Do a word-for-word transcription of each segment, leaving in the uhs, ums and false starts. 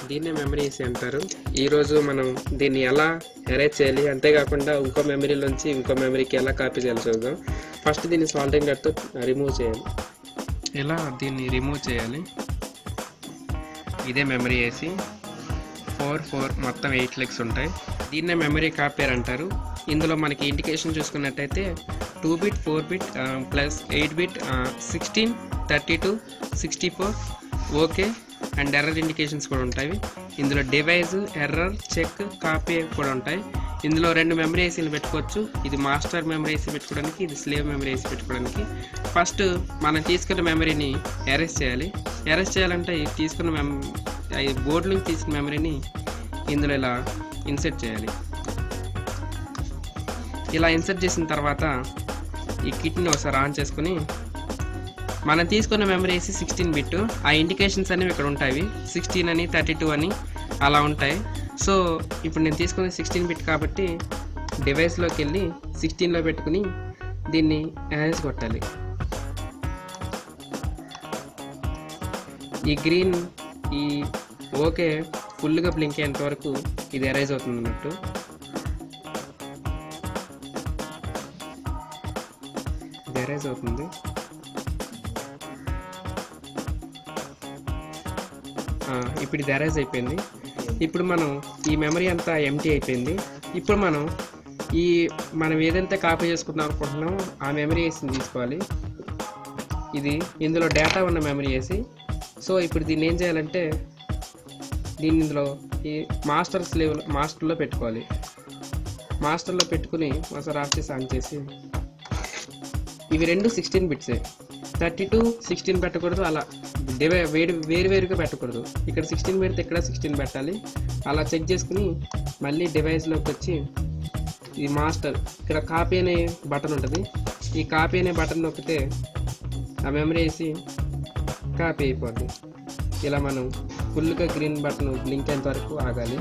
దీన్నే memory AC అంటారు. ఈరోజు మనం దీన్ని ఎలా అరేంజ్ చేయాలి, అంతేకాకుండా ఇంకో మెమరీలోంచి ఇంకో మెమరీకి ఎలా కాపీ చేయాలి చూద్దాం. ఫస్ట్ దీన్ని సాల్టింగ్ నట్తో రిమూవ్ చేయాలి. ఇలా దీన్ని రిమూవ్ చేయాలి. ఇదే మెమరీ ఏసీ. ఫోర్ ఫోర్ మొత్తం ఎయిట్ లెగ్స్ ఉంటాయి. దీన్నే మెమరీ కాపీయర్ అంటారు. ఇందులో మనకి ఇండికేషన్ చూసుకున్నట్టయితే two bit four bit plus eight bit sixteen thirty two sixty four okay and error indications కూడా ఉంటాయి. ఇందులో డివైస్ ఎర్రర్ చెక్ కాపీ కూడా ఉంటాయి. ఇందులో రెండు మెమరీ ఏసీలు పెట్టుకోవచ్చు. ఇది మాస్టర్ మెమరీ ఏసీ పెట్టుకోవడానికి, ఇది స్లేవ్ మెమరీ ఏసీ పెట్టుకోవడానికి. ఫస్ట్ మనం తీసుకున్న మెమరీని ఎరేజ్ చేయాలి. ఎరేజ్ చేయాలంటే తీసుకున్న మెమ బోర్డు నుంచి తీసుకున్న మెమరీని ఇందులో ఇలా ఇన్సర్ట్ చేయాలి. ఇలా ఇన్సర్ట్ చేసిన తర్వాత ఈ కిట్ని ఒకసారి ఆన్ చేసుకుని మనం తీసుకున్న మెమరీ వేసి సిక్స్టీన్ బిట్, ఆ ఇండికేషన్స్ అనేవి ఇక్కడ ఉంటాయి. సిక్స్టీన్ అని థర్టీ టూ అని అలా ఉంటాయి. సో ఇప్పుడు నేను తీసుకున్న సిక్స్టీన్ బిట్ కాబట్టి డివైస్లోకి వెళ్ళి సిక్స్టీన్లో పెట్టుకుని దీన్ని ఎరేజ్ కొట్టాలి. ఈ గ్రీన్ ఈ ఓకే ఫుల్గా బ్లింక్ అయ్యేంత వరకు ఇది ఎరేజ్ అవుతుంది అన్నట్టు. ఇది ఎరేజ్ అవుతుంది. ఇప్పుడు ఇది ఎరేజ్ అయిపోయింది. ఇప్పుడు మనం ఈ మెమరీ అంతా ఎంటీ అయిపోయింది. ఇప్పుడు మనం ఈ మనం ఏదైతే కాపీ చేసుకుందాం అనుకుంటున్నామో ఆ మెమరీ వేసి తీసుకోవాలి. ఇది ఇందులో డేటా ఉన్న మెమరీ వేసి. సో ఇప్పుడు దీన్ని ఏం చేయాలంటే దీన్ని ఇందులో ఈ మాస్టర్ స్లేవ్ మాస్టర్లో పెట్టుకోవాలి. మాస్టర్లో పెట్టుకుని ఒకసారి ఆఫ్ చేసి ఆన్ చేసి, ఇవి రెండు సిక్స్టీన్ బిట్సే. థర్టీ టూ సిక్స్టీన్ పెట్టకూడదు, అలా డివై వేరు వేరు వేరుగా పెట్టకూడదు. ఇక్కడ సిక్స్టీన్ పెడితే ఇక్కడ సిక్స్టీన్ పెట్టాలి. అలా చెక్ చేసుకుని మళ్ళీ డివైస్లోకి వచ్చి ఈ మాస్టర్ ఇక్కడ కాపీ అనే బటన్ ఉంటుంది. ఈ కాపీ అనే బటన్ నొక్కితే ఆ మెమరీ వేసి కాపీ అయిపోద్ది. ఇలా మనం ఫుల్గా గ్రీన్ బటన్ బ్లింక్ అయ్యేంత వరకు ఆగాలి.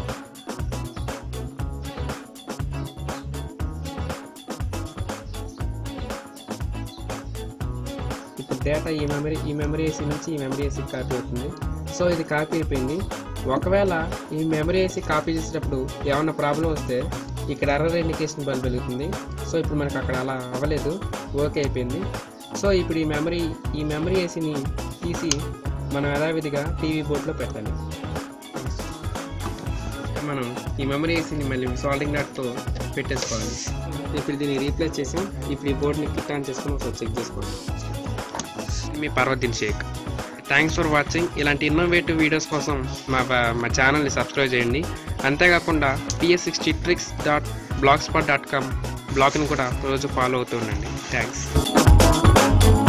ఇప్పుడు డేటా ఈ మెమరీ ఈ మెమరీ ఏసీ నుంచి ఈ మెమరీ ఏసీ కాపీ అవుతుంది. సో ఇది కాపీ అయిపోయింది. ఒకవేళ ఈ మెమరీ ఏసీ కాపీ చేసేటప్పుడు ఏమన్నా ప్రాబ్లం వస్తే ఇక్కడ ఎర్రర్ ఇండికేషన్ బల్బ్ వెలుగుతుంది. సో ఇప్పుడు మనకు అక్కడ అలా అవ్వలేదు, ఓకే అయిపోయింది. సో ఇప్పుడు ఈ మెమరీ ఈ మెమరీ ఏసీని తీసి మనం యథావిధిగా టీవీ బోర్డులో పెట్టాలి. మనం ఈ మెమరీ ఏసీని మళ్ళీ సాల్టింగ్ నట్తో పెట్టేసుకోవాలి. ఇప్పుడు దీన్ని రీప్లేస్ చేసి ఇప్పుడు ఈ బోర్డుని కిట్ ఆన్ చేసుకొని ఒకసారి చెక్ చేసుకోండి. మీ Parvaddin Shaik. Thanks for watching. ఇలాంటి ఇన్నోవేటివ్ వీడియోస్ కోసం మా మా ఛానల్ని సబ్స్క్రైబ్ చేయండి. అంతేకాకుండా PS sixty tricks dot blogspot dot com బ్లాగ్ని కూడా రోజు ఫాలో అవుతూ ఉండండి. థ్యాంక్స్.